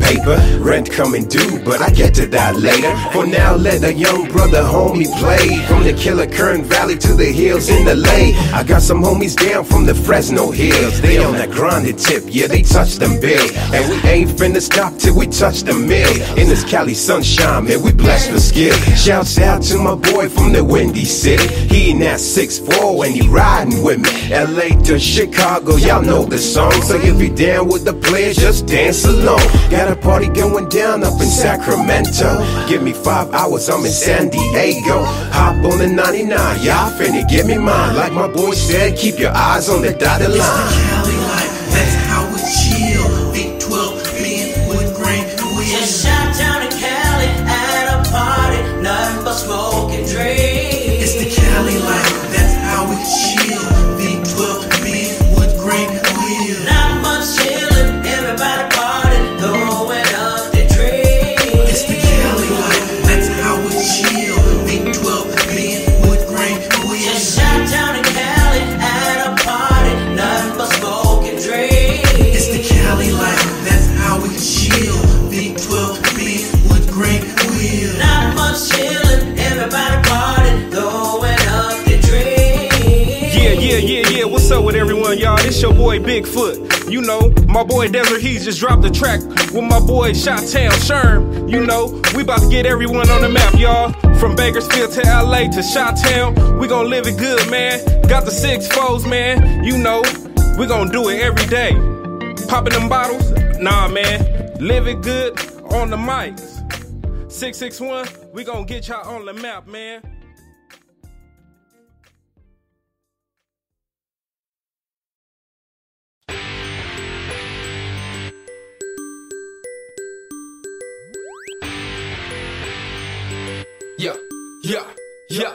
paper, rent coming due, but I get to that later. For now, let a young brother homie play. From the Killer Kern Valley to the hills in the lay. I got some homies down from the Fresno hills. They on that grinded tip, yeah, they touch them bills. And we ain't finna stop till we touch the mill. In this Cali sunshine, man, we blessed with skill. Shouts out to my boy from the Windy City. He in that 6'4" and he riding with me. LA to Chicago, y'all know the song. So if you down with the players, just dance along. Got a party going down up in Sacramento. Give me 5 hours, I'm in San Diego. Hop on the 99, y'all finna give me mine. Like my boy said, keep your eyes on the dotted line. It's the Cali life, that's how we chill. Big 12, being with grain wheels. Just shot down in Cali at a party, nothing but smoke and drink. It's the Cali life, that's how we chill. Big 12, being with grain wheels. Not much chillin', everybody party, throwing up the drink. It's the Cali life, that's how we chill. Big 12, being with grain wheels. Just shot down in Cali at a party, nothing but smoke and drink. It's the Cali life, that's how we chill. Big 12, being with grain wheels. Not much chillin', everybody party, throwing up the drink. Yeah, what's up with everyone, y'all? It's your boy Bigfoot. You know, my boy Desert Heat just dropped the track with my boy Shot-Town Sherm. You know, we about to get everyone on the map, y'all. From Bakersfield to LA to Shot-Town, we gon' live it good, man. Got the 6-4s, man. You know, we gon' do it every day. Popping them bottles? Nah, man. Live it good on the mics. 661, we gon' get y'all on the map, man. Yeah.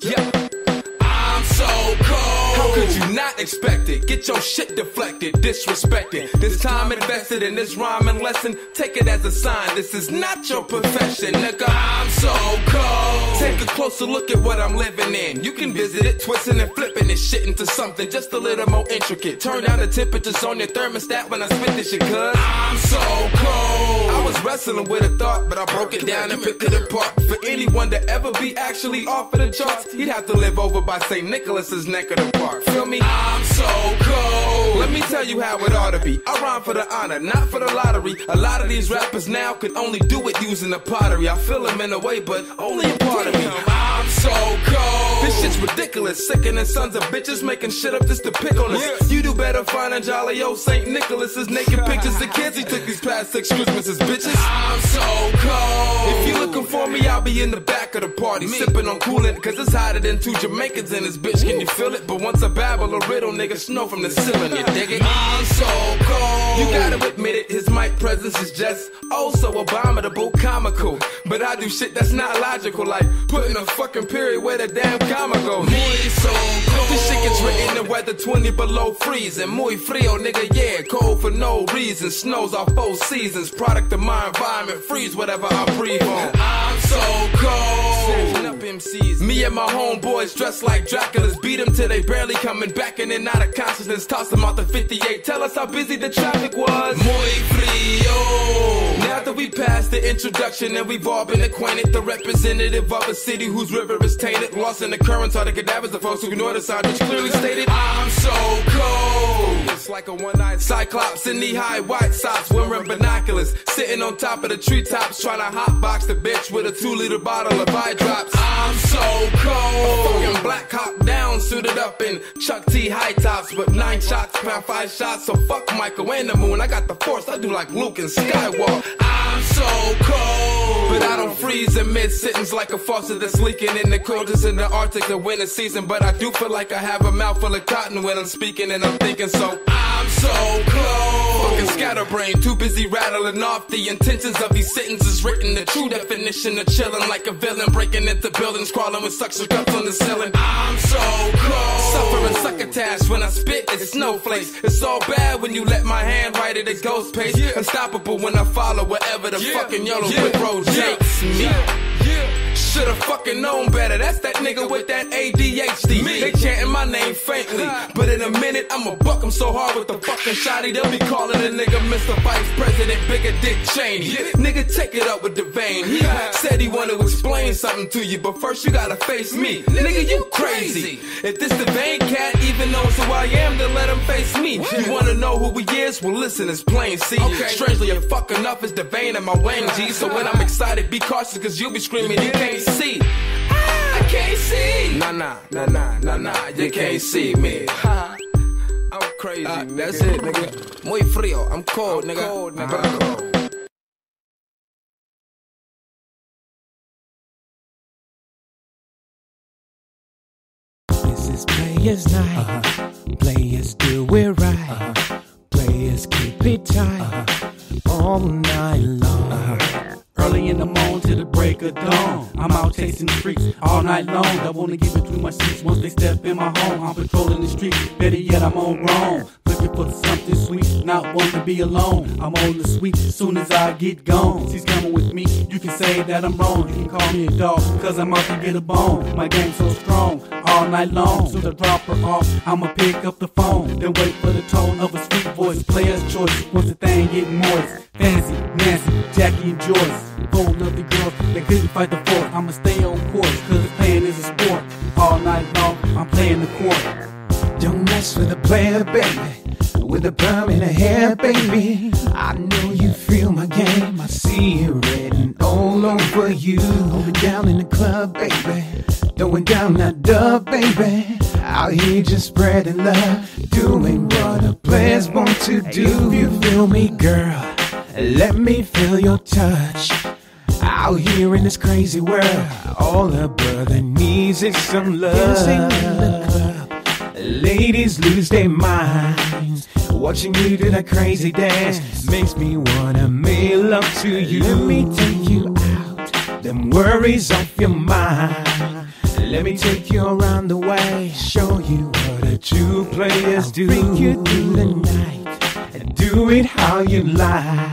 I'm so cold. How could you not expect it? Get your shit deflected, disrespected. This time invested in this rhyming lesson. Take it as a sign, this is not your profession, nigga. I'm so cold. Take a closer look at what I'm living in. You can visit it, twisting and flipping this shit into something just a little more intricate. Turn down the temperatures on your thermostat when I spit this shit, cuz I'm so cold. I was wrestling with a thought, but I broke it down and picked it apart. For anyone to ever be actually off of the charts, he'd have to live over by St. Nicholas's neck of the park. Feel me? I'm so cold. Let me tell you how it ought to be. I rhyme for the honor, not for the lottery. A lot of these rappers now could only do it using the pottery. I feel them in a way, but only a part of me. I'm so cold. This shit's ridiculous. Sickening sons of bitches making shit up just to pick on us. You do better finding jolly old St. Nicholas's naked pictures of kids he took these past 6 Christmases, bitches. I'm so cold. If you looking for me, I'll be in the back of the party, sipping on coolant, cause it's hotter than 2 Jamaicans in this bitch. Can you feel it? But once I babble a riddle, nigga, snow from the ceiling, you dig it? I'm so cold. You gotta admit it, his mic presence is just oh so abominable, comical. But I do shit that's not logical, like putting a fucking period where the damn comma goes. Muy so cold. This shit gets written in weather 20 below freezing. Muy frio, nigga, yeah, cold for no reason. Snows off 4 seasons, product of my environment, freeze whatever I breathe on. I'm so cold. Up MCs. Me and my homeboys dressed like Draculas, beat them till they barely coming back in and out of consciousness. Toss them out the 58, tell us how busy the traffic was. Muy frio. Now that we passed the introduction and we've all been acquainted, the representative of a city whose river is tainted, lost in the currents are the cadavers of folks who ignore the sign which clearly stated I'm so cold. It's like a one-eyed cyclops in knee-high white socks, wearing binoculars, sitting on top of the treetops, trying to hotbox the bitch with a 2-liter bottle of eye drops. I'm so cold. A fucking black hawk down, suited up in Chuck T high tops, but 9 shots, pound 5 shots. So fuck Michael and the moon. I got the force. I do like Luke and Skywalker. I'm so cold, but I don't freeze in mid-sentence like a faucet that's leaking in the coldest in the Arctic the winter season. But I do feel like I have a mouthful of cotton when I'm speaking and I'm thinking. So I'm so cold. Fucking scatterbrain, too busy rattling off the intentions of these sentences written. The true definition of chilling like a villain, breaking into buildings, crawling with suction cups on the ceiling. I'm so cold. Suffering succotash when I spit, it's snowflakes. It's all bad when you let my hand write it at ghost pace. Unstoppable when I follow wherever the fucking yellow brick road takes me. should've fucking known better. That's that nigga with that ADHD. They chanting my name faintly, but in a minute I'ma buck him so hard with the fucking shotty they'll be calling a nigga Mr. Vice President Bigger Dick Cheney. Nigga, take it up with the vein. He said he wanted to explain something to you, but first you gotta face me. Nigga, you crazy. If this the vein cat even knows who I am, then let him face me. You wanna know who he is? Well listen, it's plain, see. Strangely you're fucking up is the vein in my wang, G. So when I'm excited, be cautious, cause you'll be screaming you can't see. I can't see. Nah, you can't see me. I'm crazy, that's it, nigga. Muy frío, I'm cold, nigga. Cold, nigga. This is Players Night. Players do it right. Players keep it tight. All night long. Early in the morning to the break of dawn, I'm out chasing the streets all night long. I wanna get between my sheets once they step in my home. I'm patrolling the streets, better yet I'm on wrong. Looking for something sweet, not wanting to be alone. I'm on the sweet soon as I get gone. She's coming with me, you can say that I'm wrong. You can call me a dog, cause I'm out to get a bone. My game's so strong, all night long. Soon as I drop her off, I'ma pick up the phone. Then wait for the tone of a sweet voice. Player's choice, once the thing get moist. Fancy, Nancy, Jackie and Joyce. Four lovely girls that couldn't fight the force. I'ma stay on course, cause playing is a sport. All night long, I'm playing the court. Don't mess with a player, baby. With a perm in her hair, baby. I know you feel my game. I see it written all over you. Hold it down in the club, baby. Throwing down that dub, baby. Out here just spreading love. Doing what a player's born to do. If you feel me, girl, let me feel your touch. Out here in this crazy world, all a brother needs is some love. Dancing in the club, ladies lose their minds. Watching you do that crazy dance makes me wanna make love to you. Let me take you out, them worries off your mind. Let me take you around the way, show you what the true players do. Bring you through the night, and do it how you like.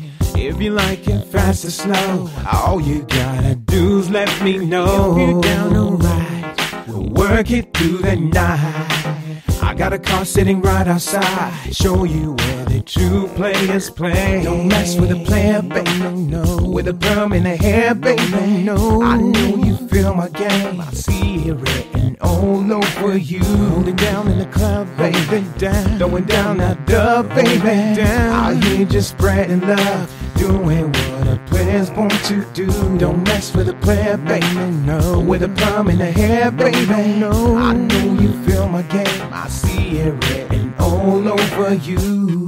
If you like it fast or slow, all you gotta do is let me know. If you're down alright, we'll work it through the night. I got a car sitting right outside, show you where the true players play. Don't mess with a player, baby, no. With a perm in the hair, baby, no. I know you feel my game, I see it written all over you. Holding down in the club, baby, down. Throwing down that dub, baby, down. Out here just spreading love, doing what a player's born to do. Don't mess with a player, baby, no. With a perm in the hair, baby, no. I know you feel my game, I see it written all over you.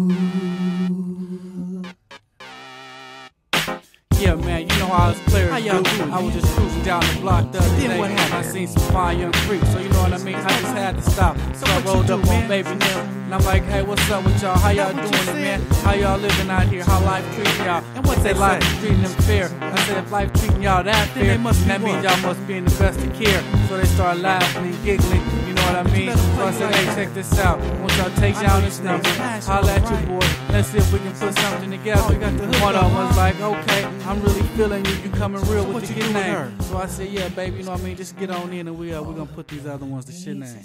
Yeah, man, you know how us players do. I was just cruising down the block the other day. I seen some fine young freaks, so you know what I mean? I just had to stop. So I rolled up on Baby Nim, and I'm like, hey, what's up with y'all? How y'all doing it, man? How y'all living out here? How life treating y'all? And what they life treating them fair? I said, if life treating y'all that fair, that means y'all must be in the best of care. So they start laughing and giggling, you know what I mean? So I said, hey, check this out. Once y'all take down this number, holla at your boy. Let's see if we can put something together. One of them was like, okay, I'm really feeling you. You coming real with your name. So I said, yeah, baby, you know what I mean? Just get on in and we're gonna put these other ones to shit name.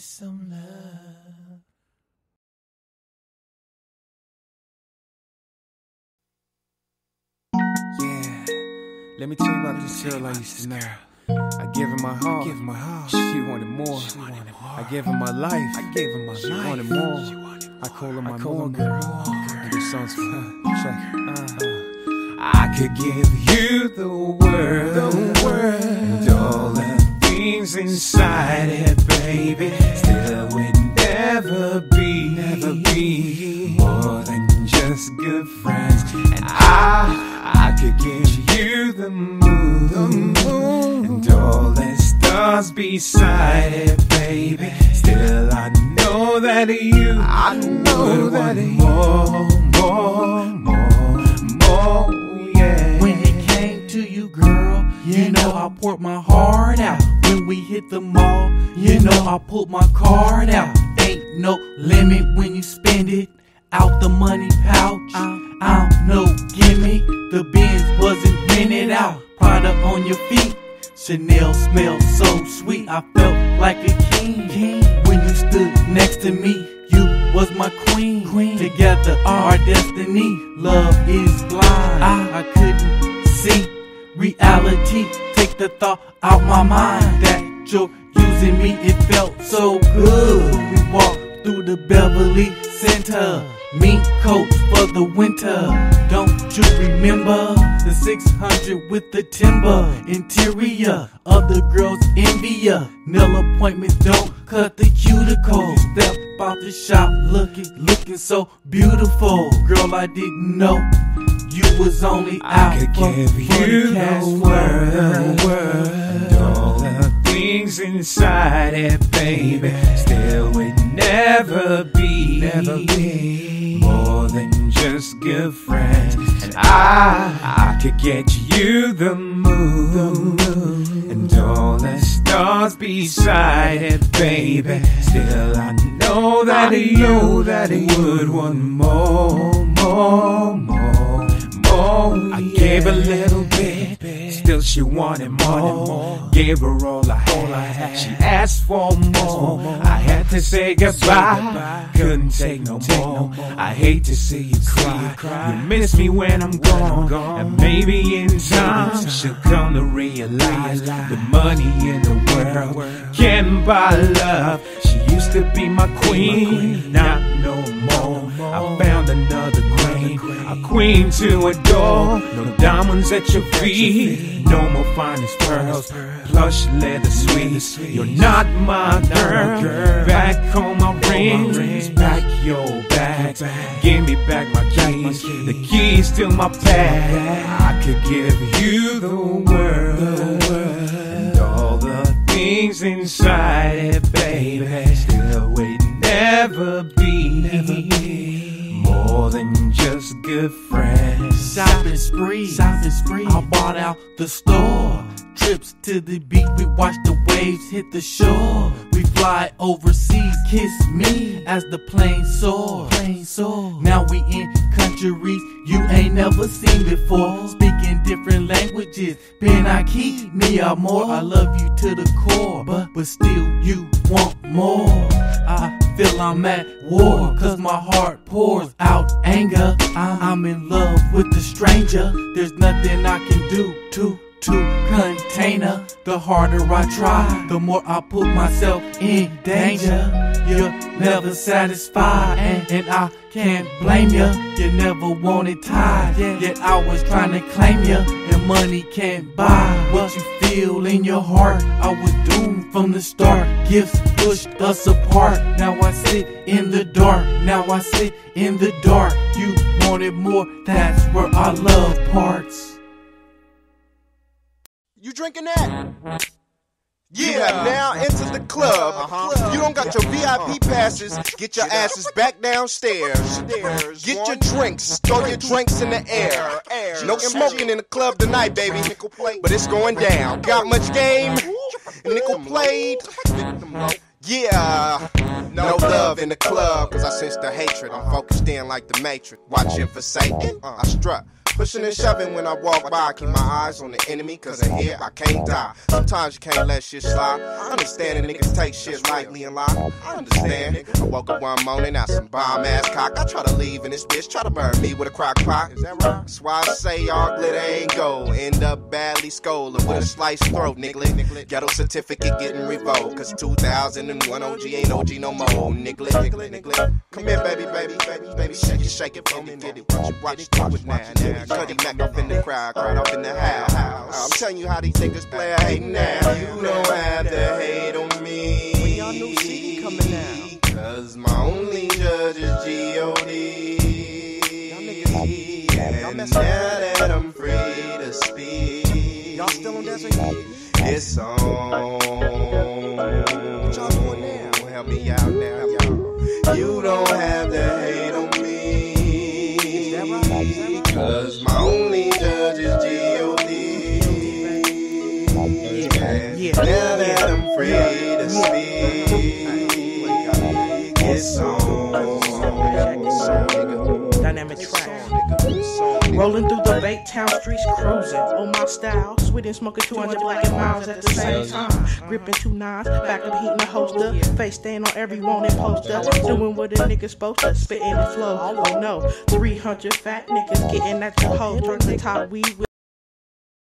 Yeah, let me tell you about this girl I used to know. I gave her my heart, she wanted more. I gave her my life, she wanted more. I call her my more girl. And this song's for her. Check. I could give you the world, and all the things inside it, baby. Still would never be more than just good friends. And I could give you the moon, and all the stars beside it, baby. Still I know that you more, yeah. When it came to you, girl, you know I poured my heart out. When we hit the mall, you know I pulled my card out. Ain't no limit when you spend it out the money pouch. I don't know, gimme. The Benz wasn't rented out. Prada on your feet, Chanel smelled so sweet, I felt like a king. When you stood next to me, you was my queen. Together our destiny, love is blind. I couldn't see reality, take the thought out my mind that you're using me. It felt so good. We walked through the Beverly Center, mink coats for the winter. Don't you remember the 600 with the timber interior? Other girls envy ya. Nail appointments don't cut the cuticle. Step out the shop looking so beautiful. Girl, I didn't know you was only out I could give you the world and all the things inside it, baby. Still would never be more than just good friends. And I could get you the moon and all the stars beside it, baby. Still I know that you would want more. I gave a little bit, still she wanted more. Gave her all I had, she asked for more. I had to say goodbye, couldn't take no more. I hate to see you cry, you miss me when I'm gone. And maybe in time she'll come to realize the money in the world can't buy love. She used to be my queen, not no more. I found another queen, a queen to adore. No diamonds at your feet, no more finest pearls, plush leather sweets. You're not my girl. Back home my rings, pack your bags, give me back my keys, the keys to my bag. I could give you the world and all the things inside it, baby. Still would never be more than just good friends. Shopping spree, I bought out the store. Trips to the beach, we watch the waves hit the shore. We fly overseas, kiss me as the plane soar. Now we in countries you ain't never seen before. Speaking different languages, Ben I keep me amor. I love you to the core, but still you want more. I feel I'm at war, cause my heart pours out anger. I'm in love with the stranger. There's nothing I can do to contain her. The harder I try, the more I put myself in danger. You're never satisfied, and I can't blame you. You never wanted tied, yet I was trying to claim you. And money can't buy what you feel in your heart. I was doomed from the start, gifts pushed us apart. Now I sit in the dark, You wanted more, that's where our love parts. You drinking that? You have now entered the club. If you don't got your VIP passes, get your asses back downstairs. Get your drinks, throw your drinks in the air. No smoking in the club tonight, baby. But it's going down. Got much game? Nickel played? Yeah, no love in the club, cause I sense the hatred. I'm focused in like the Matrix, watching for Satan. I strut, pushing and shoving when I walk by. Keep my eyes on the enemy, cause in here I can't die. Sometimes you can't let shit slide. I understand that niggas take shit lightly and lie. I understand. I woke up one morning, out some bomb ass cock. I try to leave in this bitch, try to burn me with a crock pot. Is that right? That's why I say all glitter ain't gold. End up badly scolded with a sliced throat, nigga. Ghetto certificate getting revoked, cause 2001 OG ain't OG no more, nigga. Come here, baby, shake it for me, get it, watch it now. Cuddy Mac off in the crowd off in the house. I'm telling you how these niggas play, I hate now. You don't have to hate on me. When y'all new CD coming out? Cause my only judge is G.O.D. And now that I'm free to speak, y'all still on Desert Heat? It's on. What y'all doing now? Help me out now, y'all. You don't have to hate on me. Is that right? Cause my only judge is G.O.D. Now that I'm free to speak, it's on. Dynamic track. Rolling through the Bay Town streets, cruising on my style, sweet and smoking 200 black and miles at the same time. Gripping 2 9s, back up heating the holster, face stand on every wanted poster, doing what a nigga supposed to, spitting the flow. Oh no, 300 fat niggas getting at your hoes, trying to top weed with